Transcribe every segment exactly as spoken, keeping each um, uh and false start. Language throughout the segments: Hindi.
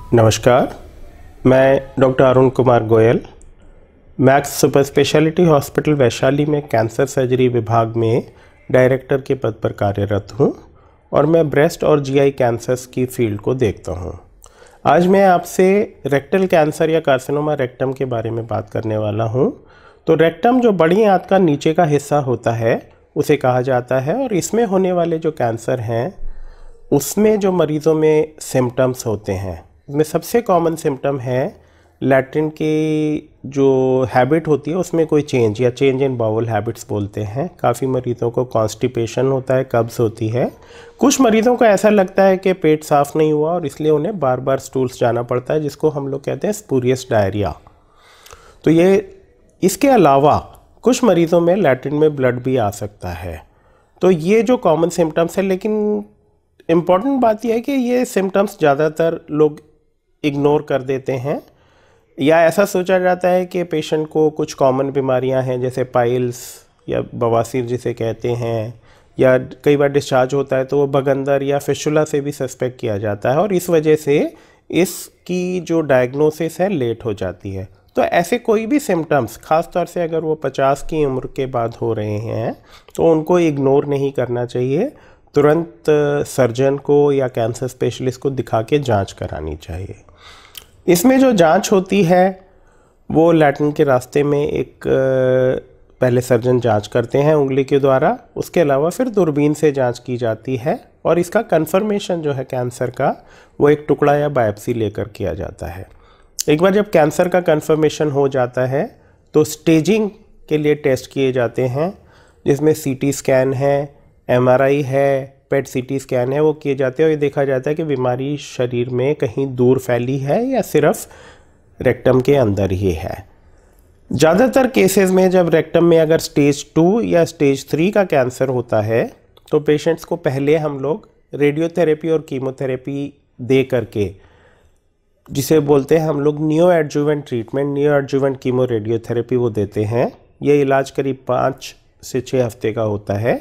नमस्कार, मैं doctor Arun Kumar Goyal Max super speciality hospital Vaishali में कैंसर सर्जरी विभाग में डायरेक्टर के पद पर कार्यरत हूं और मैं ब्रेस्ट और जीआई कैंसर्स की फील्ड को देखता हूं। आज मैं आपसे रेक्टल कैंसर या कार्सिनोमा रेक्टम के बारे में बात करने वाला हूं। तो रेक्टम जो बड़ी आंत का नीचे का हिस्सा होता है उसे कहा जाता है, और इसमें होने वाले जो कैंसर हैं उसमें जो मरीज़ों में सिम्टम्स होते हैं उसमें सबसे कॉमन सिम्टम है लैट्रिन की जो हैबिट होती है उसमें कोई चेंज या चेंज इन बाउल हैबिट्स बोलते हैं। काफ़ी मरीज़ों को कॉन्स्टिपेशन होता है, कब्ज़ होती है। कुछ मरीज़ों को ऐसा लगता है कि पेट साफ़ नहीं हुआ और इसलिए उन्हें बार बार स्टूल्स जाना पड़ता है, जिसको हम लोग कहते हैं स्पूरियस डायरिया। तो ये इसके अलावा कुछ मरीज़ों में लैट्रिन में ब्लड भी आ सकता है। तो ये जो कॉमन सिम्टम्स है, लेकिन इम्पॉर्टेंट बात यह है कि ये सिम्टम्स ज़्यादातर लोग इग्नोर कर देते हैं, या ऐसा सोचा जाता है कि पेशेंट को कुछ कॉमन बीमारियां हैं जैसे पाइल्स या बवासीर जिसे कहते हैं, या कई बार डिस्चार्ज होता है तो वो बगंदर या फिशुला से भी सस्पेक्ट किया जाता है, और इस वजह से इसकी जो डायग्नोसिस है लेट हो जाती है। तो ऐसे कोई भी सिम्टम्स, ख़ास तौर से अगर वो पचास की उम्र के बाद हो रहे हैं, तो उनको इग्नोर नहीं करना चाहिए। तुरंत सर्जन को या कैंसर स्पेशलिस्ट को दिखा के जांच करानी चाहिए। इसमें जो जांच होती है वो लैट्रिन के रास्ते में एक पहले सर्जन जांच करते हैं उंगली के द्वारा, उसके अलावा फिर दूरबीन से जांच की जाती है, और इसका कंफर्मेशन जो है कैंसर का वो एक टुकड़ा या बायोप्सी लेकर किया जाता है। एक बार जब कैंसर का कंफर्मेशन हो जाता है तो स्टेजिंग के लिए टेस्ट किए जाते हैं, जिसमें सीटी स्कैन है, एमआरआई है, पेट सीटी स्कैन है, वो किए जाते हैं और ये देखा जाता है कि बीमारी शरीर में कहीं दूर फैली है या सिर्फ रेक्टम के अंदर ही है। ज़्यादातर केसेस में जब रेक्टम में अगर स्टेज टू या स्टेज थ्री का कैंसर होता है तो पेशेंट्स को पहले हम लोग रेडियोथेरेपी और कीमोथेरेपी दे करके, जिसे बोलते हैं हम लोग neo adjuvant treatment, neo adjuvant chemo radiotherapy, वो देते हैं। ये इलाज करीब पाँच से छः हफ्ते का होता है।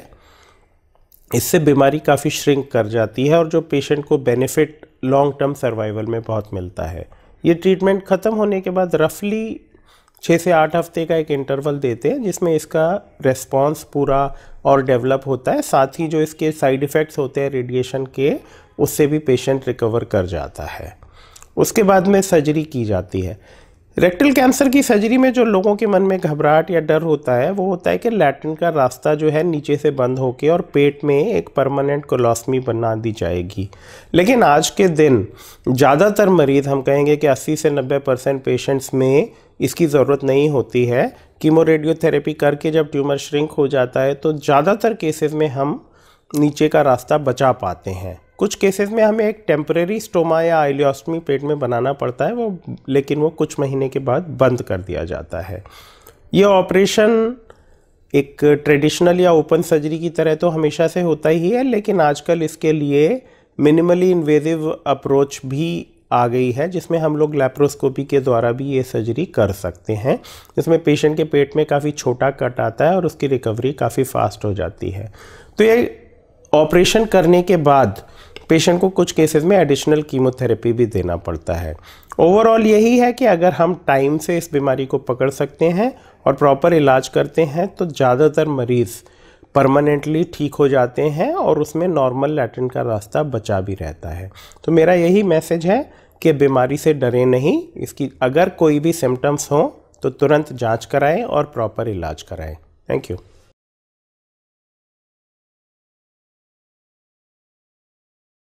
इससे बीमारी काफ़ी श्रिंक कर जाती है और जो पेशेंट को बेनिफिट लॉन्ग टर्म सर्वाइवल में बहुत मिलता है। ये ट्रीटमेंट ख़त्म होने के बाद रफली छः से आठ हफ्ते का एक इंटरवल देते हैं, जिसमें इसका रेस्पॉन्स पूरा और डेवलप होता है। साथ ही जो इसके साइड इफ़ेक्ट्स होते हैं रेडिएशन के, उससे भी पेशेंट रिकवर कर जाता है। उसके बाद में सर्जरी की जाती है। रेक्टल कैंसर की सर्जरी में जो लोगों के मन में घबराहट या डर होता है वो होता है कि लैट्रिन का रास्ता जो है नीचे से बंद होके और पेट में एक परमानेंट कोलोस्टमी बना दी जाएगी। लेकिन आज के दिन ज़्यादातर मरीज़, हम कहेंगे कि अस्सी से नब्बे परसेंट पेशेंट्स में इसकी ज़रूरत नहीं होती है। कीमो रेडियोथेरेपी करके जब ट्यूमर श्रिंक हो जाता है तो ज़्यादातर केसेस में हम नीचे का रास्ता बचा पाते हैं। कुछ केसेस में हमें एक टेम्परेरी स्टोमा या आइलियोस्टमी पेट में बनाना पड़ता है, वो लेकिन वो कुछ महीने के बाद बंद कर दिया जाता है। ये ऑपरेशन एक ट्रेडिशनल या ओपन सर्जरी की तरह तो हमेशा से होता ही है, लेकिन आजकल इसके लिए मिनिमली इन्वेजिव अप्रोच भी आ गई है, जिसमें हम लोग लैप्रोस्कोपी के द्वारा भी ये सर्जरी कर सकते हैं, जिसमें पेशेंट के पेट में काफ़ी छोटा कट आता है और उसकी रिकवरी काफ़ी फास्ट हो जाती है। तो ये ऑपरेशन करने के बाद पेशेंट को कुछ केसेस में एडिशनल कीमोथेरेपी भी देना पड़ता है। ओवरऑल यही है कि अगर हम टाइम से इस बीमारी को पकड़ सकते हैं और प्रॉपर इलाज करते हैं तो ज़्यादातर मरीज़ परमानेंटली ठीक हो जाते हैं और उसमें नॉर्मल लैट्रिन का रास्ता बचा भी रहता है। तो मेरा यही मैसेज है कि बीमारी से डरें नहीं। इसकी अगर कोई भी सिम्टम्स हों तो तुरंत जांच कराएं और प्रॉपर इलाज कराएं। Thank you.